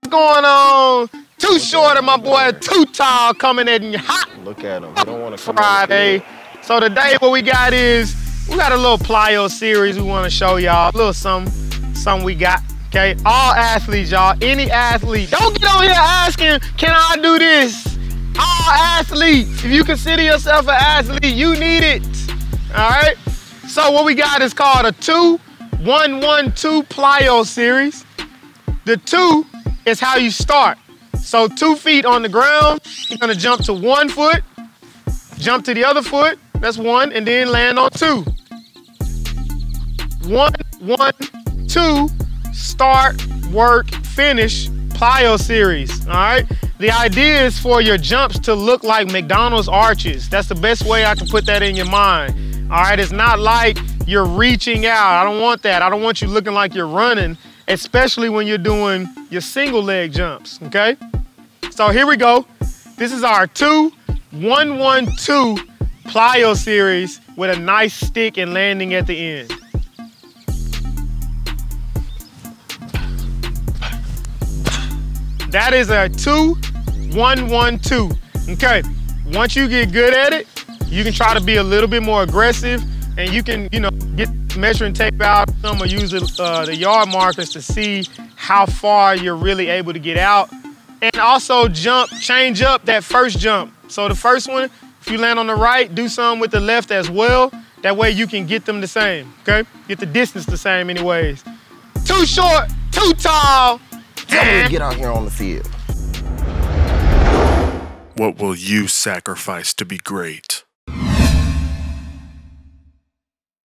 going on? Too Short and my boy Too Tall coming in hot. Look at him. He don't want to come Friday. So today what we got is, we got a little plyo series we want to show y'all. A little something we got, okay? All athletes, y'all, any athlete. Don't get on here asking, can I do this? All athletes, if you consider yourself an athlete, you need it, all right? So what we got is called a 2-1-1-2 plyo series. The 2 is how you start. So 2 feet on the ground, you're gonna jump to 1 foot, jump to the other foot, that's 1, and then land on 2. 1-1-2, start, work, finish, plyo series, all right? The idea is for your jumps to look like McDonald's arches. That's the best way I can put that in your mind, all right? It's not like you're reaching out. I don't want that. I don't want you looking like you're running, especially when you're doing your single leg jumps, okay? So here we go. This is our 2-1-1-2 plyo series with a nice stick and landing at the end. That is a 2-1-1-2, okay? Once you get good at it, you can try to be a little bit more aggressive, and you can, get measuring tape out or use the yard markers to see how far you're really able to get out. And also change up that first jump. So the first one, if you land on the right, do some with the left as well. That way you can get them the same, okay? Get the distance the same anyways. Too Short, Too Tall. Tell me to get out here on the field. What will you sacrifice to be great?